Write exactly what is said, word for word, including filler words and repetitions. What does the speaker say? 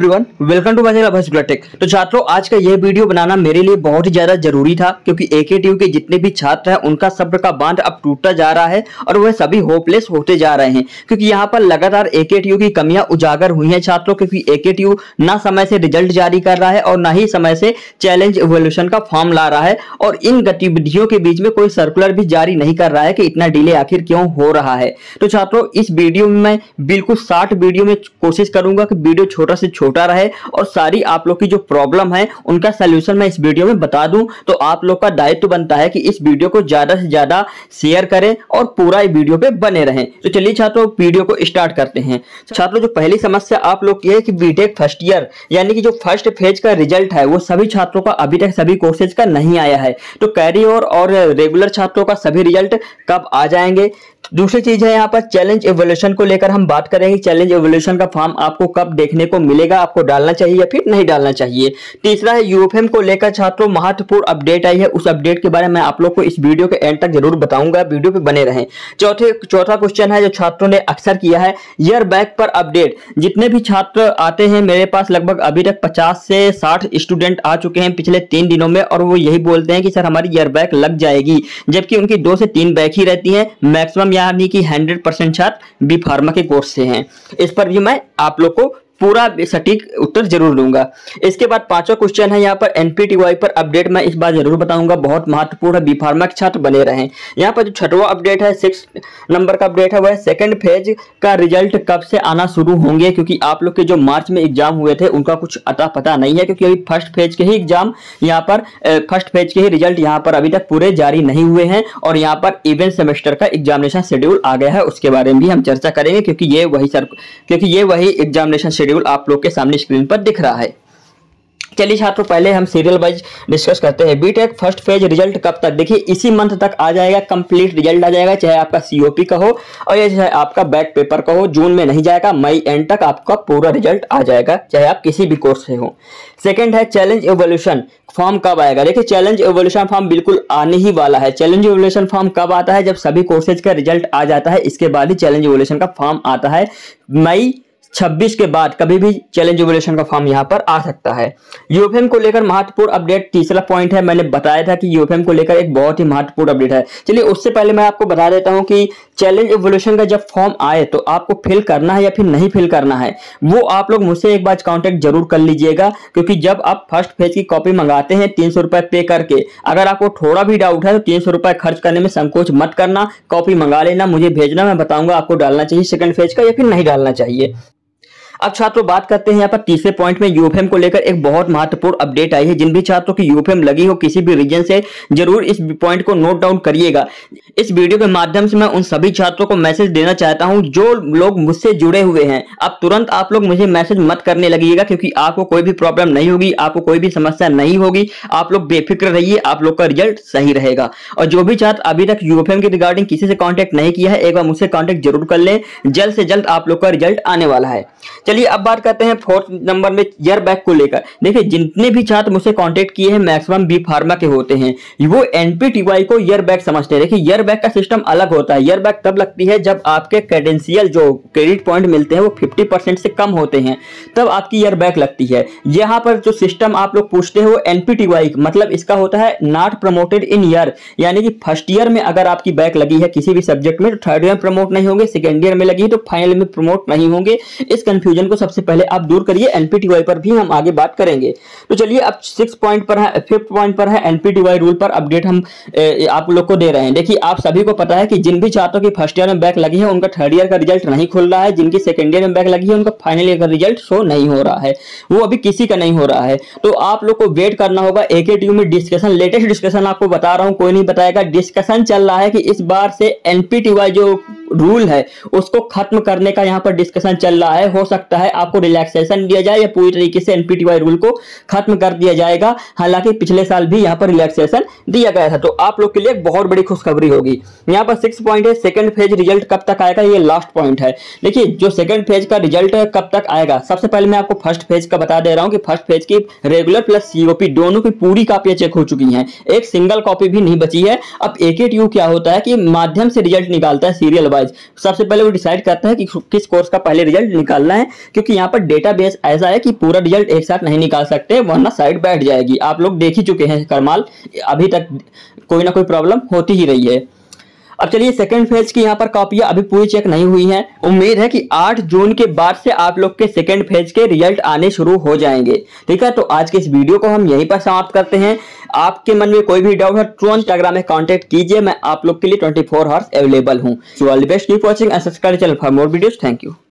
Everyone, welcome to my channel भस्कुलर tech. तो छात्रों, आज का यह वीडियो बनाना मेरे लिए बहुत ही ज्यादा जरूरी था क्योंकि एकेटीयू के जितने भी छात्र हैं उनका सब्र का बांध अब टूटता जा रहा है और वह सभी होपलेस होते जा रहे हैं क्योंकि यहाँ पर लगातार एकेटीयू की कमियां उजागर हुई हैं छात्रों, क्योंकि एकेटीयू ना समय से रिजल्ट जारी कर रहा है और ना ही समय से चैलेंज इवोल्यूशन का फॉर्म ला रहा है और इन गतिविधियों के बीच में कोई सर्कुलर भी जारी नहीं कर रहा है कि इतना डिले आखिर क्यों हो रहा है। तो छात्रों, इस वीडियो में मैं बिल्कुल साठ वीडियो में कोशिश करूंगा कि वीडियो छोटा से छोटा रहे और सारी आप लोग की जो प्रॉब्लम है उनका सलूशन मैं इस वीडियो में बता दूं। तो आप लोग का दायित्व बनता है कि इस वीडियो को ज्यादा से ज्यादा शेयर करें और पूरा वीडियो पे बने रहें। तो चलिए छात्रों, वीडियो को स्टार्ट करते हैं। छात्रों, जो पहली समस्या आप लोग की है कि बीटेक फर्स्ट ईयर यानी कि जो फर्स्ट फेज का रिजल्ट है वो सभी छात्रों का अभी तक सभी कोर्सेज का नहीं आया है। तो कैरी और, और रेगुलर छात्रों का सभी रिजल्ट कब आ जाएंगे। दूसरी चीज है यहाँ पर चैलेंज इवोल्यूशन को लेकर हम बात करेंगे। चैलेंज इवोल्यूशन का फॉर्म आपको कब देखने को मिलेगा, आपको डालना चाहिए या फिर नहीं डालना चाहिए। तीसरा है यूएफएम को लेकर छात्रों महत्वपूर्ण अपडेट आई है, उस अपडेट के बारे में आप लोग को इस वीडियो के एंड तक जरूर बताऊंगा, वीडियो पे बने रहें। चौथे चौथा क्वेश्चन है जो छात्रों ने अक्सर किया है, ईयर बैक पर अपडेट। जितने भी छात्र आते हैं मेरे पास लगभग अभी तक पचास से साठ स्टूडेंट आ चुके हैं पिछले तीन दिनों में और वो यही बोलते हैं कि सर हमारी ईयर बैक लग जाएगी, जबकि उनकी दो से तीन बैक ही रहती है मैक्सिमम, यानी कि सौ परसेंट छात्र बी फार्मा के कोर्स से हैं। इस पर भी मैं आप लोग को पूरा सटीक उत्तर जरूर दूंगा। इसके बाद पांचवा क्वेश्चन है यहाँ पर एनपीटीवाई पर अपडेट मैं इस बार जरूर बताऊंगा, बहुत महत्वपूर्ण है, बी फार्मा के छात्र बने रहें। यहाँ पर जो छठवां अपडेट है, सिक्स नंबर का अपडेट है, वह सेकंड फेज का रिजल्ट कब से आना शुरू होंगे, क्योंकि आप लोग के जो मार्च में एग्जाम हुए थे उनका कुछ अता पता नहीं है, क्योंकि अभी फर्स्ट फेज के ही एग्जाम यहाँ पर फर्स्ट फेज के ही रिजल्ट यहाँ पर अभी तक पूरे जारी नहीं हुए हैं और यहाँ पर इवेंट सेमेस्टर का एग्जामिनेशन शेड्यूल आ गया है, उसके बारे में भी हम चर्चा करेंगे क्योंकि ये वही सर क्योंकि ये वही एग्जामिनेशन शेड्यूल आप लोग के सामने स्क्रीन पर दिख रहा है। चलिए छात्रों, पहले हम सीरियल वाइज डिस्कस करते हैं। बीटेक फर्स्ट फेज रिजल्ट कब तक, देखिए इसी मंथ तक आ जाएगा, कंप्लीट रिजल्ट आ जाएगा, चाहे आपका सीओपी का हो और या चाहे आपका बैक पेपर का हो। जून में नहीं जाएगा, मई एंड तक आपका पूरा रिजल्ट आ जाएगा, चाहे आप किसी भी कोर्स से हो। सेकंड है चैलेंज इवोल्यूशन फॉर्म कब आएगा। देखिए चैलेंज इवोल्यूशन फॉर्म बिल्कुल आने ही वाला है। चैलेंज इवोल्यूशन फॉर्म कब आता है, जब सभी कोर्सेज का रिजल्ट आ जाता है, इसके बाद ही चैलेंज इवोल्यूशन का फॉर्म आता है। मई छब्बीस के बाद कभी भी चैलेंज इवोल्यूशन का फॉर्म यहां पर आ सकता है। यूएफएम को लेकर महत्वपूर्ण अपडेट तीसरा पॉइंट है, मैंने बताया था कि यूएफएम को लेकर एक बहुत ही महत्वपूर्ण अपडेट है। चलिए उससे पहले मैं आपको बता देता हूं कि चैलेंज इवोल्यूशन का जब फॉर्म आए तो आपको फिल करना है या फिर नहीं फिल करना है, वो आप लोग मुझसे एक बार कांटेक्ट जरूर कर लीजिएगा, क्योंकि जब आप फर्स्ट फेज की कॉपी मंगाते हैं तीन सौ रुपए पे करके, अगर आपको थोड़ा भी डाउट है तो तीन सौ रुपए खर्च करने में संकोच मत करना, कॉपी मंगा लेना, मुझे भेजना, मैं बताऊंगा आपको डालना चाहिए सेकंड फेज का या फिर नहीं डालना चाहिए। अब छात्रों बात करते हैं यहाँ पर तीसरे पॉइंट में यूएफएम को लेकर एक बहुत महत्वपूर्ण अपडेट आई है। जिन भी छात्रों की यूएफएम लगी हो किसी भी रीजन से, जरूर इस पॉइंट को नोट डाउन करिएगा। इस वीडियो के माध्यम से मैं उन सभी छात्रों को मैसेज देना चाहता हूं जो लोग मुझसे जुड़े हुए हैं। अब तुरंत आप लोग मुझे मैसेज मत करने लगिएगा, क्योंकि आपको कोई भी प्रॉब्लम नहीं होगी, आपको कोई भी समस्या नहीं होगी, आप लोग बेफिक्र रहिए, आप लोग का रिजल्ट सही रहेगा। और जो भी छात्र अभी तक यूएफएम के रिगार्डिंग किसी से कॉन्टेक्ट नहीं किया है, एक बार मुझसे कॉन्टेक्ट जरूर कर लें, जल्द से जल्द आप लोग का रिजल्ट आने वाला है। चलिए अब बात करते हैं फोर्थ नंबर में ईयर बैक को लेकर। देखिए जितने भी छात्र मुझसे कांटेक्ट किए हैं मैक्सिमम बी फार्मा के होते हैं, वो एनपीटीवाई को ईयर बैक समझते हैं। देखिए ईयर बैक का सिस्टम अलग होता है। ईयर बैक तब लगती है जब आपके क्रेडेंशियल जो क्रेडिट पॉइंट मिलते हैं वो पचास परसेंट से कम होते हैं, तब आपकी ईयर बैक लगती है। यहाँ पर जो सिस्टम आप लोग पूछते हैं वो एनपीटीवाई मतलब इसका होता है नॉट प्रमोटेड इन ईयर, यानी कि फर्स्ट ईयर में अगर आपकी बैक लगी है किसी भी सब्जेक्ट में तो थर्ड ईयर में प्रमोट नहीं होंगे, सेकेंड ईयर में लगी है तो फाइनल में प्रमोट नहीं होंगे। इस कंफ्यूजन को सबसे पहले आप दूर करिए, एनपीटीवाई पर भी हम आगे बात करेंगे। तो चलिए अब सिक्स पॉइंट पर है, फिफ्थ पॉइंट पर है एनपीटीवाई रूल पर अपडेट हम ए, आप लोग को दे रहे हैं। देखिए आप सभी को पता है कि जिन भी छात्रों की फर्स्ट ईयर में बैक लगी है उनका थर्ड ईयर का रिजल्ट नहीं खुल रहा है, जिनकी सेकंड ईयर में बैक लगी है उनका फाइनल ईयर का रिजल्ट शो नहीं हो रहा है, वो अभी किसी का नहीं हो रहा है। तो आप लोग को वेट करना होगा। एकेटीयू में डिस्कशन, लेटेस्ट डिस्कशन आपको बता रहा हूं, कोई नहीं बताएगा, डिस्कशन चल रहा है कि इस बार से एनपीटीवाई जो रूल है उसको खत्म करने का यहाँ पर डिस्कशन चल रहा है। हो सकता है आपको रिलैक्सेशन दिया जाए या पूरी तरीके से एनपीटीवाई रूल को खत्म कर दिया जाएगा। हालांकि पिछले साल भी यहाँ पर रिलैक्सेशन दिया गया था, तो आप लोग के लिए एक बहुत बड़ी खुशखबरी होगी। यहाँ पर सिक्स पॉइंट है सेकंड फेज रिजल्ट कब तक आएगा, ये लास्ट पॉइंट है। देखिए जो सेकंड फेज का रिजल्ट कब तक आएगा, सबसे पहले मैं आपको फर्स्ट फेज का बता दे रहा हूँ कि फर्स्ट फेज की रेगुलर प्लस सीओपी दोनों की पूरी कॉपियां चेक हो चुकी हैं, एक सिंगल कॉपी भी नहीं बची है। अब एकेटीयू क्या होता है कि माध्यम से रिजल्ट निकालता है सीरियल वाइज, वाइज सबसे पहले वो डिसाइड करता है कि किस कोर्स का पहले रिजल्ट निकालना है, क्योंकि यहाँ पर डेटाबेस ऐसा है कि पूरा रिजल्ट एक साथ नहीं निकाल सकते वरना साइट बैठ जाएगी। आप लोग देख ही चुके हैं कमाल, अभी तक कोई ना कोई प्रॉब्लम होती ही रही है। अब चलिए सेकंड फेज की यहाँ पर कॉपियां अभी पूरी चेक नहीं हुई हैं। उम्मीद है कि आठ जून के बाद से आप लोग के सेकंड फेज के रिजल्ट आने शुरू हो जाएंगे। ठीक है, तो आज के इस वीडियो को हम यहीं पर समाप्त करते हैं। आपके मन में कोई भी डाउट है तुरंत इंस्टाग्राम में कांटेक्ट कीजिए, मैं आप लोग के लिए ट्वेंटी फोर आवर्स अवेलेबल हूँ। So all the best, keep watching and subscribe channel for more videos. Thank you.